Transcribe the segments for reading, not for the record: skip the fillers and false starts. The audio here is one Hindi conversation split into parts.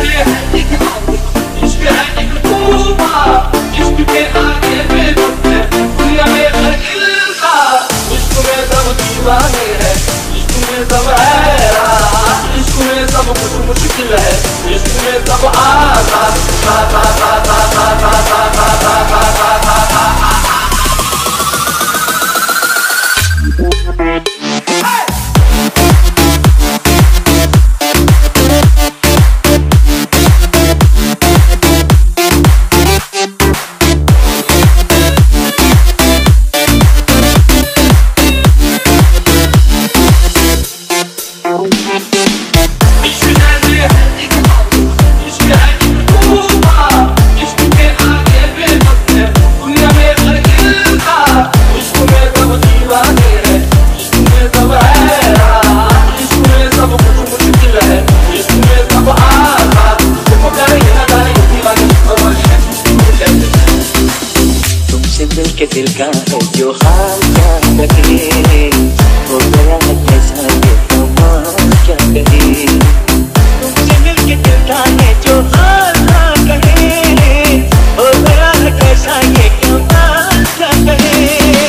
मुश्किल है इसमें सब के दिल का है जो हाल क्या कहे, हो गया है कैसा ये कमाल क्या कहे। तुमसे मिल के दिल का है जो हाल कहे, हो गया है कैसा ये कमाल क्या कहे।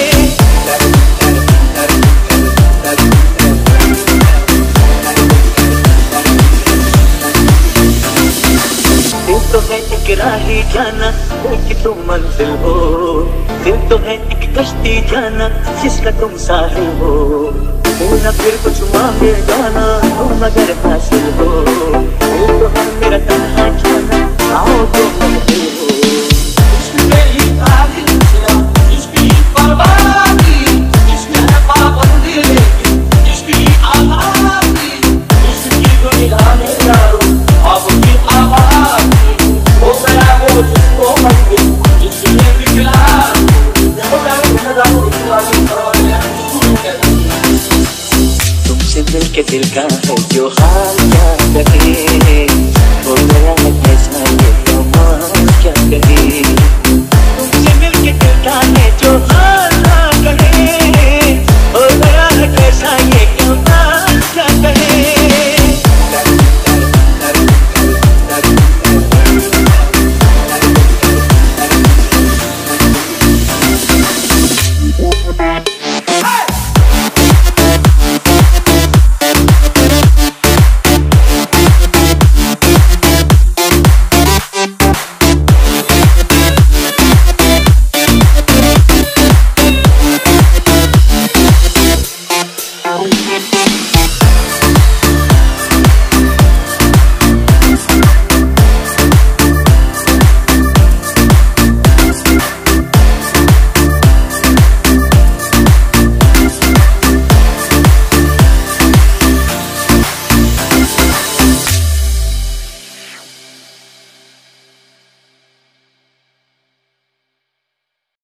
दिल तो है एक राही जाना कि तुम मंजिल हो, दिल तो है एक कश्ती जाना जिसका तुम साहिल हो। दिल न फिर कुछ मांगे जाना तुम अगर हासिल हो, दिल तो है मेरा तन्हा जाना आओ तो